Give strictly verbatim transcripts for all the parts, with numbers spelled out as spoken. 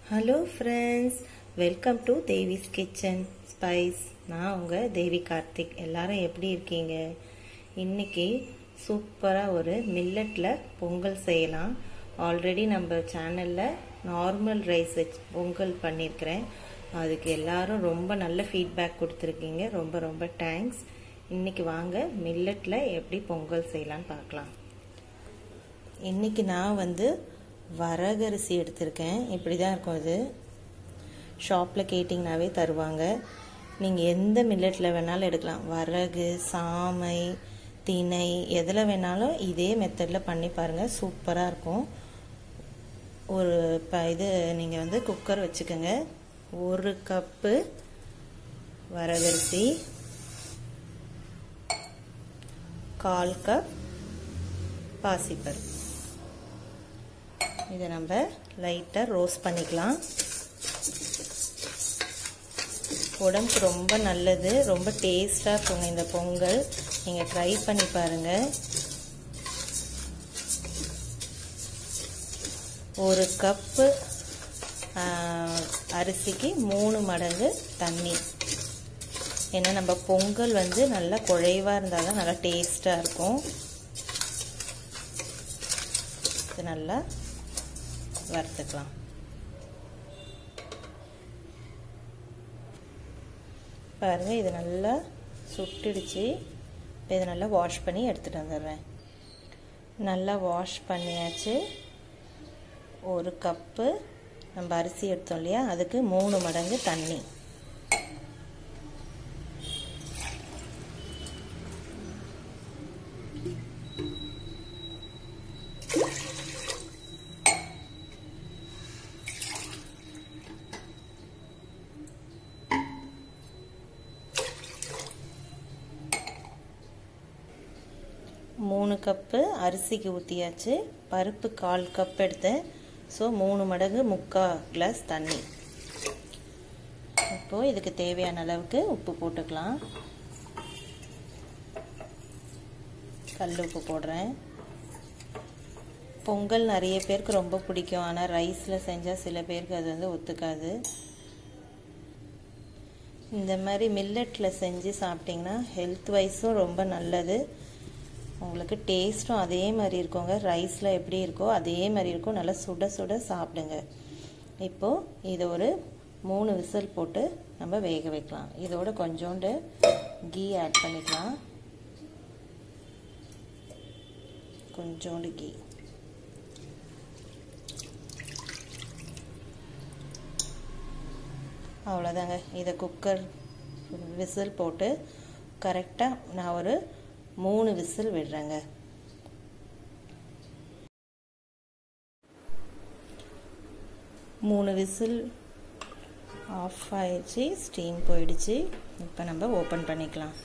Hello friends, welcome to Devi's kitchen spice. நான் உங்கள் தேவி கார்த்திக். எல்லாரும் எப்படி இருக்கீங்க? இன்னைக்கு சூப்பராக ஒரு மில்லட்டில் பொங்கல் செய்யலாம். ஆல்ரெடி நம்ம சேனலில் நார்மல் ரைஸ் வச்சு பொங்கல் பண்ணியிருக்கிறேன். அதுக்கு எல்லாரும் ரொம்ப நல்ல ஃபீட்பேக் கொடுத்துருக்கீங்க. ரொம்ப ரொம்ப தேங்க்ஸ். இன்னைக்கு வாங்க மில்லட்டில் எப்படி பொங்கல் செய்யலான்னு பார்க்கலாம். இன்னைக்கு நான் வந்து வரகரிசி எடுத்திருக்கேன். இப்படி தான் இருக்கும். இது ஷாப்பில் கேட்டிங்கனாவே தருவாங்க. நீங்கள் எந்த மில்லட்டில் வேணாலும் எடுக்கலாம். வரகு, சாமை, திணை, எதில் வேணாலும் இதே மெத்தடில் பண்ணி பாருங்கள். சூப்பராக இருக்கும். ஒரு இப்போ இது நீங்கள் வந்து குக்கர் வச்சுக்கோங்க. ஒரு கப்பு வரகரிசி, கால் கப் பாசிப்பருப்பு. இதை நம்ம லைட்டாக ரோஸ்ட் பண்ணிக்கலாம். உடம்புக்கு ரொம்ப நல்லது, ரொம்ப டேஸ்டாக இருக்குங்க இந்த பொங்கல். நீங்கள் ட்ரை பண்ணி பாருங்கள். ஒரு கப்பு அரிசிக்கு மூணு மடங்கு தண்ணி. ஏன்னா நம்ம பொங்கல் வந்து நல்லா குழைவாக இருந்தால் தான் நல்லா டேஸ்டாக இருக்கும். இது நல்லா வறுத்துக்கலாம். பாருங்க, இது நல்லா சுட்டுடுச்சு. இதை நல்லா வாஷ் பண்ணி எடுத்துகிட்டு வந்துடுறேன். நல்லா வாஷ் பண்ணியாச்சு. ஒரு கப்பு நம்ம அரிசி எடுத்தோம் இல்லையா, அதுக்கு மூணு மடங்கு தண்ணி. மூணு கப்பு அரிசிக்கு ஊற்றியாச்சு. பருப்பு கால் கப் எடுத்தேன். ஸோ மூணு மடங்கு முக்கால் கிளாஸ் தண்ணி. இப்போது இதுக்கு தேவையான அளவுக்கு உப்பு போட்டுக்கலாம். கல் உப்பு போடுறேன். பொங்கல் நிறைய பேருக்கு ரொம்ப பிடிக்கும். ஆனால் ரைஸில் செஞ்சால் சில பேருக்கு அது வந்து ஒத்துக்காது. இந்த மாதிரி மில்லட்டில் செஞ்சு சாப்பிட்டிங்கன்னா ஹெல்த் வைஸும் ரொம்ப நல்லது. உங்களுக்கு டேஸ்ட்டும் அதே மாதிரி இருக்குங்க. ரைஸில் எப்படி இருக்கோ அதே மாதிரி இருக்கும். நல்லா சுட சுட சாப்பிடுங்க. இப்போது இதை ஒரு மூணு விசில் போட்டு நம்ம வேக வைக்கலாம். இதோட கொஞ்சோண்டு கீ ஆட் பண்ணிக்கலாம். கொஞ்சோண்டு கீ. அவ்வளோதாங்க. இதை குக்கர் விசில் போட்டு கரெக்டாக நான் ஒரு மூணு விசில் விடுறேங்க. மூணு விசில் ஆஃப் ஆயிடுச்சு. ஸ்டீம் போயிடுச்சு. இப்போ நம்ம ஓப்பன் பண்ணிக்கலாம்.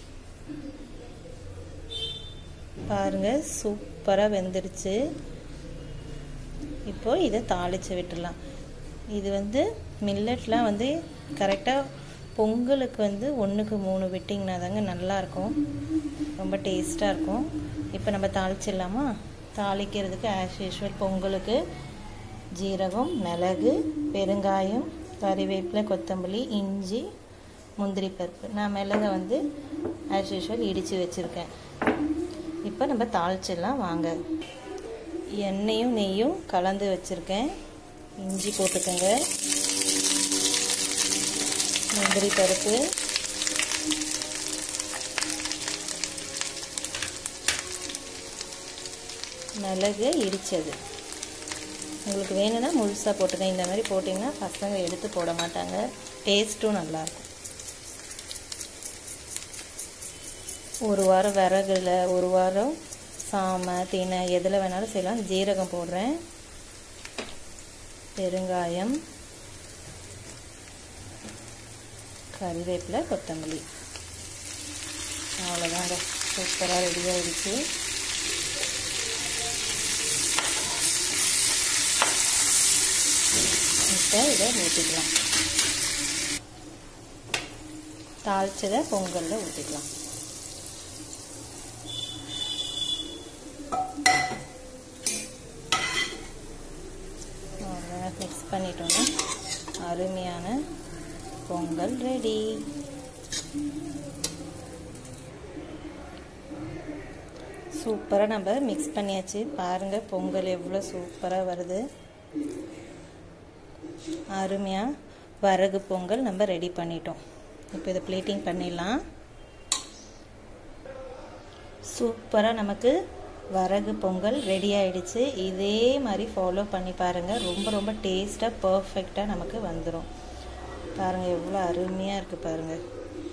பாருங்க, சூப்பராக வெந்துடுச்சு. இப்போ இதை தாளித்து விட்டுடலாம். இது வந்து மில்லட்லாம் வந்து கரெக்டாக பொங்கலுக்கு வந்து ஒன்றுக்கு மூணு விட்டிங்கன்னா தாங்க நல்லாயிருக்கும். ரொம்ப டேஸ்ட்டாக இருக்கும். இப்போ நம்ம தாளிச்சிடலாமா? தாளிக்கிறதுக்கு ஆஸ் யூஷுவல் பொங்கலுக்கு ஜீரகம், மிளகு, பெருங்காயம், கறிவேப்பிலை, கொத்தமல்லி, இஞ்சி, முந்திரி பருப்பு. நான் மிளகை வந்து ஆஸ் யூஷுவல் இடித்து வச்சுருக்கேன். இப்போ நம்ம தாளிச்சிடலாம் வாங்க. எண்ணெயும் நெய்யும் கலந்து வச்சுருக்கேன். இஞ்சி போட்டுக்கோங்க. முந்திரி பருப்பு, மிளகு இடித்தது. உங்களுக்கு வேணும்னா முழுசாக போட்டுக்கங்க. இந்த மாதிரி போட்டிங்கன்னா பசங்க எடுத்து போட மாட்டாங்க. டேஸ்ட்டும் நல்லாயிருக்கும். ஒரு வாரம் விறகுல, ஒரு வாரம் சாமை, திணை எதில் வேணாலும் செய்யலாம். ஜீரகம் போடுறேன். பெருங்காயம், கறிவேப்பிலை, கொத்தமல்லி. அவ்வளோதாங்க. சூப்பராக ரெடி ஆகிடுச்சு. இப்போ இதை ஊற்றிக்கலாம். தாளிச்சதை பொங்கலில் ஊற்றிக்கலாம். மிக்ஸ் பண்ணிட்டோன்னா அருமையான பொங்கல் ரெடி. சூப்பராக நம்ம மிக்ஸ் பண்ணியாச்சு. பாருங்கள் பொங்கல் எவ்வளோ சூப்பராக வருது. அருமையாக வரகு பொங்கல் நம்ம ரெடி பண்ணிட்டோம். இப்போ இதை பிளேட்டிங் பண்ணிடலாம். சூப்பராக நமக்கு வரகு பொங்கல் ரெடி ஆயிடுச்சு. இதே மாதிரி ஃபாலோ பண்ணி பாருங்கள். ரொம்ப ரொம்ப டேஸ்ட்டாக பர்ஃபெக்டாக நமக்கு வந்துடும். பாருங்கள் எவ்வளோ அருமையாக இருக்குது பாருங்கள்.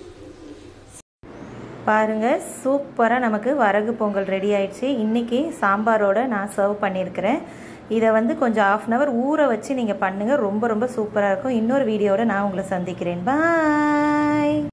பாருங்கள் சூப்பராக நமக்கு வரகு பொங்கல் ரெடி ஆயிடுச்சு. இன்றைக்கி சாம்பாரோடு நான் சர்வ் பண்ணியிருக்கிறேன். இதை வந்து கொஞ்சம் ஆஃப் அன் ஹவர் ஊற வச்சு நீங்கள் பண்ணுங்கள். ரொம்ப ரொம்ப சூப்பராக இருக்கும். இன்னொரு வீடியோவோட நான் உங்களை சந்திக்கிறேன். பாய்.